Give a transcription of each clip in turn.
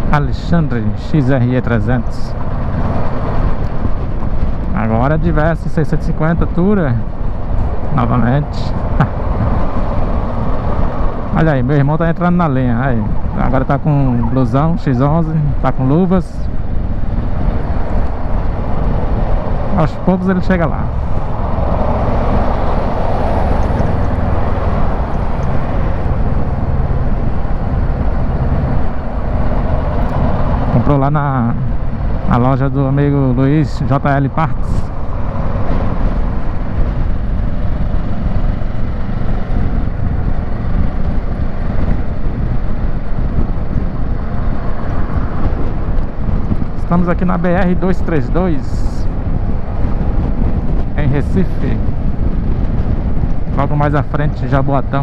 Alexandre XRE 300. Agora diversos 650 Tourer novamente. Olha aí, meu irmão tá entrando na linha. Aí, agora tá com blusão X11, tá com luvas. Aos poucos ele chega lá. Comprou lá na loja do amigo Luiz JL Parts. Estamos aqui na BR-232 em Recife. Logo mais à frente, Jaboatão.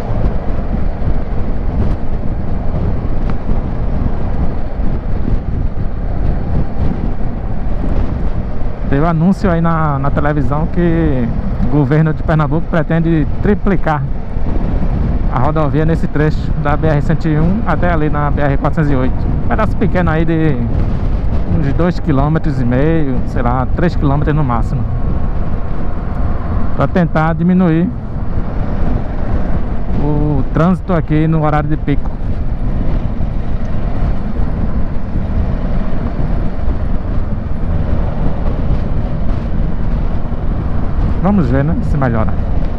Teve anúncio aí na televisão que o governo de Pernambuco pretende triplicar a rodovia nesse trecho da BR-101 até ali na BR-408. Um pedaço pequeno aí de uns 2,5 km, sei lá, 3 km no máximo, para tentar diminuir o trânsito aqui no horário de pico. Vamos ver, né, se melhora.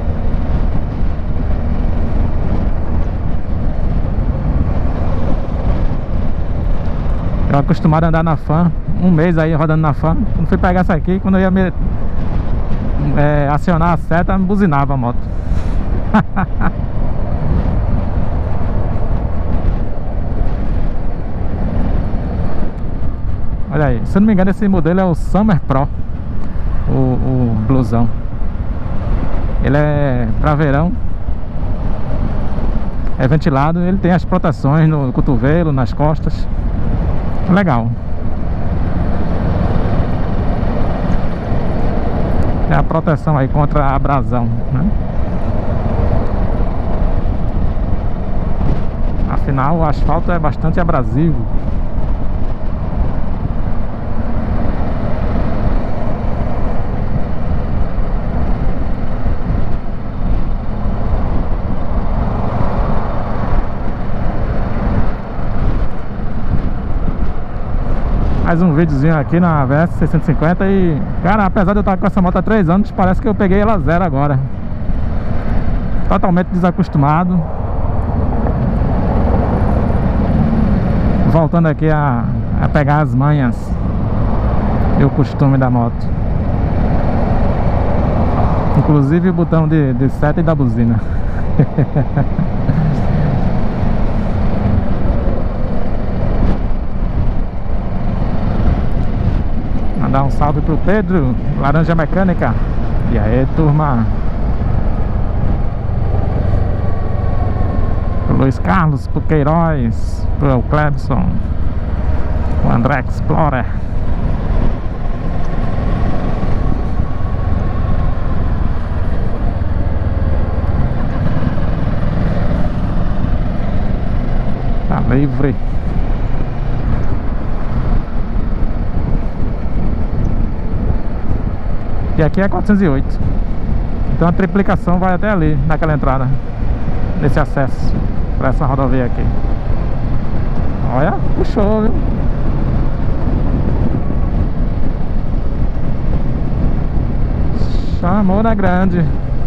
Eu acostumado a andar na Fan, um mês aí rodando na Fan. Quando fui pegar essa aqui, quando eu ia acionar a seta, me buzinava a moto. Olha aí, se eu não me engano esse modelo é o Summer Pro, o blusão. Ele é para verão, é ventilado, ele tem as proteções no cotovelo, nas costas. Legal. Tem a proteção aí contra a abrasão, né? Afinal, o asfalto é bastante abrasivo. Mais um videozinho aqui na VS 650 e, cara, apesar de eu estar com essa moto há 3 anos, parece que eu peguei ela zero agora. Totalmente desacostumado. Voltando aqui a pegar as manhas e o costume da moto. Inclusive o botão de seta e da buzina. Mandar um salve pro Pedro, Laranja Mecânica. E aí, turma? Pro Luiz Carlos, pro Queiroz, pro Clebson, o André Explorer. Tá livre. E aqui é 408. Então a triplicação vai até ali, naquela entrada, nesse acesso para essa rodovia aqui. Olha, puxou, viu? Chamou na grande.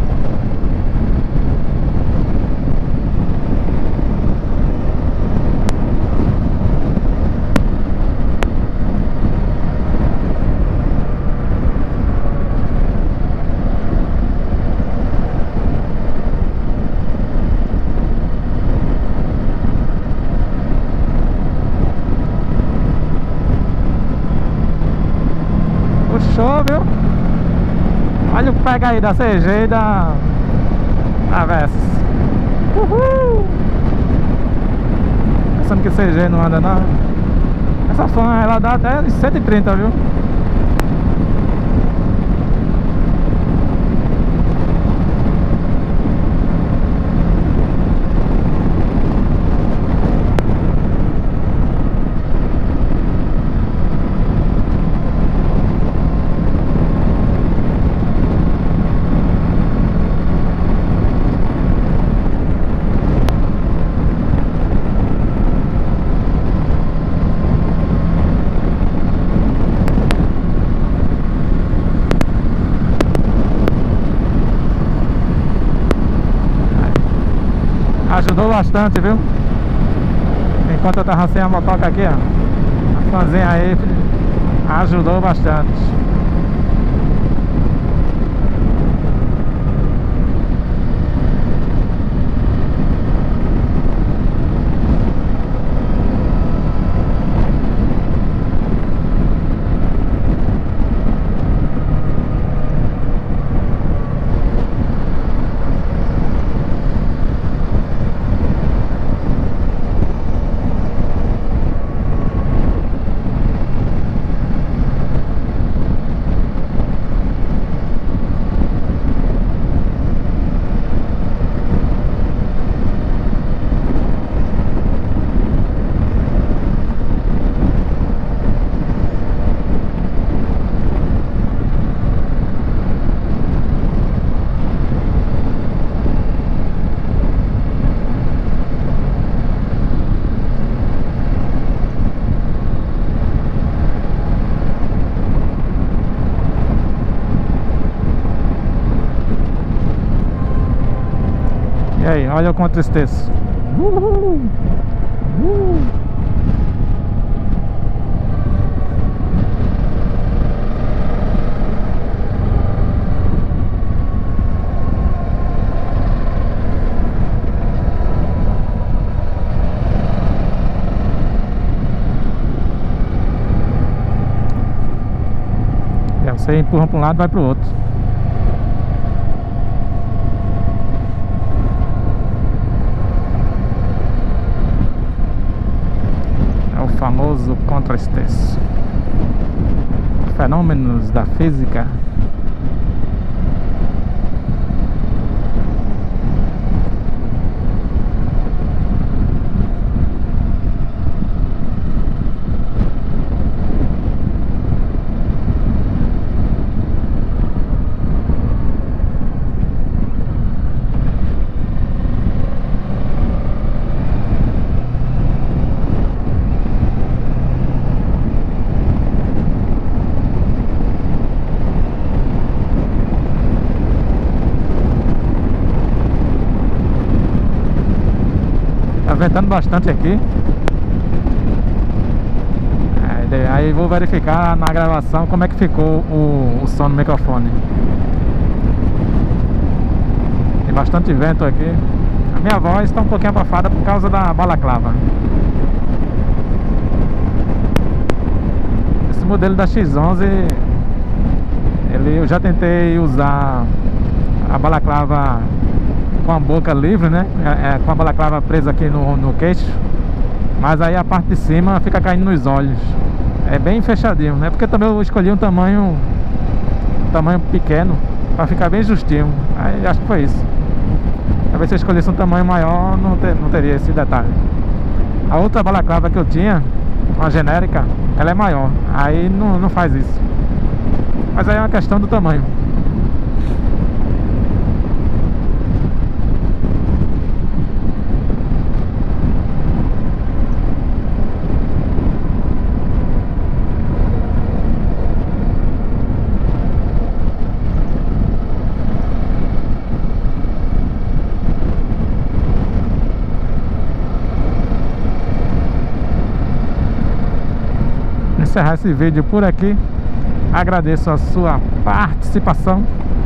Puxou, viu? Olha o pega aí da CG e da Versys. Uhul! Pensando que CG não anda não. Essa Fan, ela dá até 130, viu? bastante, viu? Enquanto eu tava sem a motoca aqui, ó, a fãzinha aí ajudou bastante. E aí, olha eu com tristeza. Você empurra para um lado, vai para o outro. É o famoso contra-estresse. Fenômenos da física. Tá ventando bastante aqui. Aí vou verificar na gravação como é que ficou o som no microfone. Tem bastante vento aqui. A minha voz está um pouquinho abafada por causa da balaclava. Esse modelo da X11, eu já tentei usar a balaclava com a boca livre, né? Com a balaclava presa aqui no queixo. Mas aí a parte de cima fica caindo nos olhos. É bem fechadinho, né? Porque também eu escolhi um tamanho pequeno, para ficar bem justinho. Aí acho que foi isso. Talvez se eu escolhesse um tamanho maior, não teria esse detalhe. A outra balaclava que eu tinha, uma genérica, ela é maior. Aí não faz isso. Mas aí é uma questão do tamanho. Encerrar esse vídeo por aqui. Agradeço a sua participação.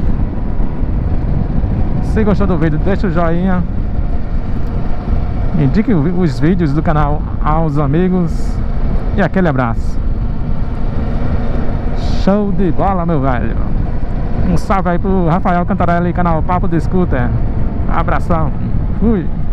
Se gostou do vídeo, deixa o joinha, indique os vídeos do canal aos amigos e aquele abraço. Show de bola, meu velho. Um salve aí pro Rafael Cantarelli, canal Papo de Scooter. Abração. Fui.